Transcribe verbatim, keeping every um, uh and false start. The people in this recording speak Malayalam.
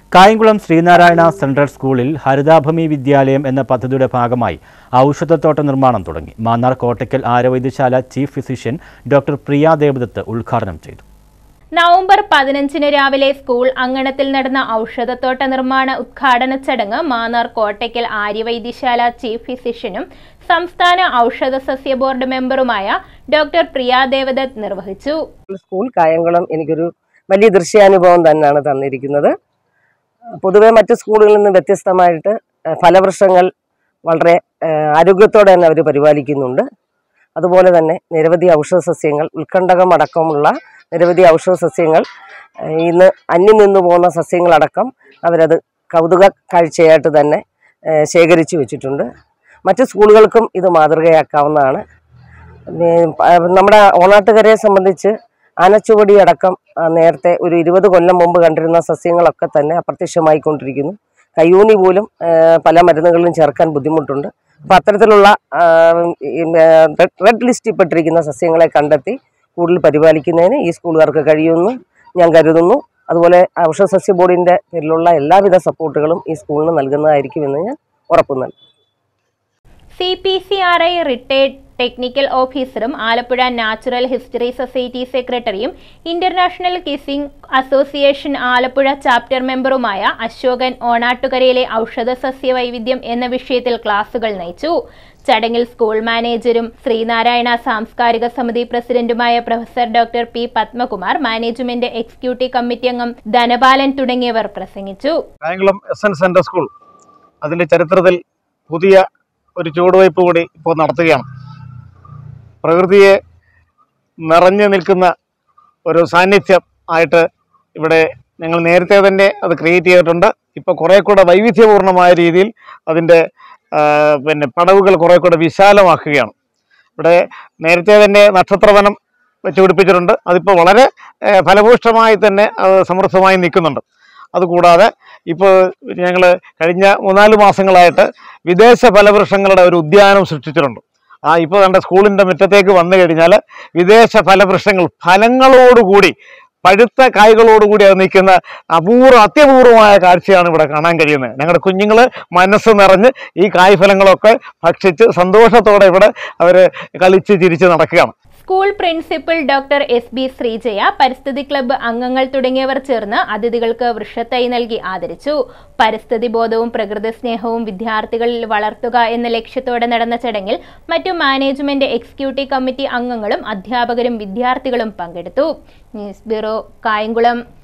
കായംകുളം ശ്രീനാരായണ സെൻട്രൽ സ്കൂളിൽ ഹരിതാഭൂമി വിദ്യാലയം എന്ന പദ്ധതിയുടെ ഭാഗമായി ഔഷധത്തോട്ട നിർമ്മാണം തുടങ്ങി. Mannar Kottakkal Arya Vaidya Sala chief physician doctor Priya Devadath ഉദ്ഘാടനം ചെയ്തു. നവംബർ പതിനഞ്ചിന് രാവിലെ സ്കൂൾ അങ്കണത്തിൽ നടന്ന ഔഷധത്തോട്ട നിർമ്മാണ ഉദ്ഘാടന ചടങ്ങ് മാന്നാർ കോട്ടയ്ക്കൽ ആര്യവൈദ്യശാല ചീഫ് ഫിസിഷ്യനും സംസ്ഥാന ഔഷധ സസ്യ ബോർഡ് മെമ്പറുമായ ഡോക്ടർ പ്രിയ ദേവദത്ത് നിർവഹിച്ചു. സ്കൂൾ കായംകുളം എനിക്കൊരു വലിയ ദൃശ്യാനുഭവം തന്നെയാണ് തന്നിരിക്കുന്നത്. പൊതുവെ മറ്റു സ്കൂളുകളിൽ നിന്ന് വ്യത്യസ്തമായിട്ട് ഫലവൃക്ഷങ്ങൾ വളരെ ആരോഗ്യത്തോടെ തന്നെ അവർ പരിപാലിക്കുന്നുണ്ട്. അതുപോലെ തന്നെ നിരവധി ഔഷധ സസ്യങ്ങൾ, ഉത്കണ്ഠകം അടക്കമുള്ള നിരവധി ഔഷധ സസ്യങ്ങൾ, ഇന്ന് അന്യം നിന്നു പോകുന്ന സസ്യങ്ങളടക്കം അവരത് കൗതുക കാഴ്ചയായിട്ട് തന്നെ ശേഖരിച്ചു വെച്ചിട്ടുണ്ട്. മറ്റു സ്കൂളുകൾക്കും ഇത് മാതൃകയാക്കാവുന്നതാണ്. നമ്മുടെ ഓണാട്ടുകരയെ സംബന്ധിച്ച് ആനച്ചുവടി അടക്കം നേരത്തെ ഒരു ഇരുപത് കൊല്ലം മുമ്പ് കണ്ടിരുന്ന സസ്യങ്ങളൊക്കെ തന്നെ അപ്രത്യക്ഷമായിക്കൊണ്ടിരിക്കുന്നു. കയ്യൂണി പോലും പല മരുന്നുകളിലും ചേർക്കാൻ ബുദ്ധിമുട്ടുണ്ട്. അപ്പം അത്തരത്തിലുള്ള റെഡ് ലിസ്റ്റിൽ പെട്ടിരിക്കുന്ന സസ്യങ്ങളെ കണ്ടെത്തി കൂടുതൽ പരിപാലിക്കുന്നതിന് ഈ സ്കൂളുകാർക്ക് കഴിയുമെന്ന് ഞാൻ കരുതുന്നു. അതുപോലെ ഔഷധ സസ്യ ബോർഡിൻ്റെ പേരിലുള്ള എല്ലാവിധ സപ്പോർട്ടുകളും ഈ സ്കൂളിന് നൽകുന്നതായിരിക്കുമെന്ന് ഞാൻ ഉറപ്പു നൽകുന്നു. C P C R I retired technical ഓഫീസറും ആലപ്പുഴ നാച്ചുറൽ ഹിസ്റ്ററി സൊസൈറ്റി സെക്രട്ടറിയും international kissing association Alappuzha chapter മെമ്പറുമായ അശോകൻ ഓണാട്ടുകരയിലെ ഔഷധ സസ്യ വൈവിധ്യം എന്ന വിഷയത്തിൽ ക്ലാസുകൾ നയിച്ചു. ചടങ്ങിൽ സ്കൂൾ മാനേജരും ശ്രീനാരായണ സാംസ്കാരിക സമിതി പ്രസിഡന്റുമായ professor doctor P Padmakumar, management executive committee അംഗം ധനപാലൻ തുടങ്ങിയവർ പ്രസംഗിച്ചു. Kayamkulam S N central school അതിന്റെ ചരിത്രത്തിൽ പുതിയ ഒരു ചുവടുവയ്പ് കൂടി ഇപ്പോൾ നടത്തുകയാണ്. പ്രകൃതിയെ നിറഞ്ഞു നിൽക്കുന്ന ഒരു സാന്നിധ്യം ആയിട്ട് ഇവിടെ ഞങ്ങൾ നേരത്തെ തന്നെ അത് ക്രിയേറ്റ് ചെയ്തിട്ടുണ്ട്. ഇപ്പോൾ കുറേ കൂടെ വൈവിധ്യപൂർണമായ രീതിയിൽ അതിൻ്റെ പിന്നെ പടവുകൾ കുറേ കൂടെ വിശാലമാക്കുകയാണ്. ഇവിടെ നേരത്തെ തന്നെ നക്ഷത്രവനം വെച്ച് പിടിപ്പിച്ചിട്ടുണ്ട്. അതിപ്പോൾ വളരെ ഫലഭൂഷ്ടമായി തന്നെ അത് സമൃദ്ധമായി നിൽക്കുന്നുണ്ട്. അതുകൂടാതെ ഇപ്പോൾ ഞങ്ങൾ കഴിഞ്ഞ മൂന്നാല് മാസങ്ങളായിട്ട് വിദേശ ഫലവൃക്ഷങ്ങളുടെ ഒരു ഉദ്യാനം സൃഷ്ടിച്ചിട്ടുണ്ട്. ആ ഇപ്പോൾ നമ്മുടെ സ്കൂളിൻ്റെ മുറ്റത്തേക്ക് വന്നു കഴിഞ്ഞാൽ വിദേശ ഫലവൃക്ഷങ്ങൾ ഫലങ്ങളോടുകൂടി, പഴുത്ത കായ്കളോടുകൂടി അത് നിൽക്കുന്ന അപൂർവ അത്യപൂർവമായ കാഴ്ചയാണ് ഇവിടെ കാണാൻ കഴിയുന്നത്. ഞങ്ങളുടെ കുഞ്ഞുങ്ങൾ മനസ്സ് നിറഞ്ഞ് ഈ കായ്ഫലങ്ങളൊക്കെ ഭക്ഷിച്ച് സന്തോഷത്തോടെ ഇവിടെ അവർ കളിച്ച് ചിരിച്ച് നടക്കുകയാണ്. School principal doctor S B Sreejaya, പരിസ്ഥിതി ക്ലബ്ബ് അംഗങ്ങൾ തുടങ്ങിയവർ ചേർന്ന് അതിഥികൾക്ക് വൃക്ഷത്തൈ നൽകി ആദരിച്ചു. പരിസ്ഥിതി ബോധവും പ്രകൃതി സ്നേഹവും വിദ്യാർത്ഥികളിൽ വളർത്തുക എന്ന ലക്ഷ്യത്തോടെ നടന്ന ചടങ്ങിൽ മറ്റു മാനേജ്മെന്റ് എക്സിക്യൂട്ടീവ് കമ്മിറ്റി അംഗങ്ങളും അധ്യാപകരും വിദ്യാർത്ഥികളും പങ്കെടുത്തു. News bureau, Kayamkulam.